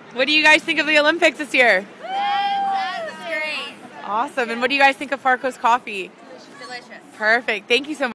What do you guys think of the Olympics this year? That's great. Awesome. And what do you guys think of Farco's coffee? Delicious. Perfect. Thank you so much.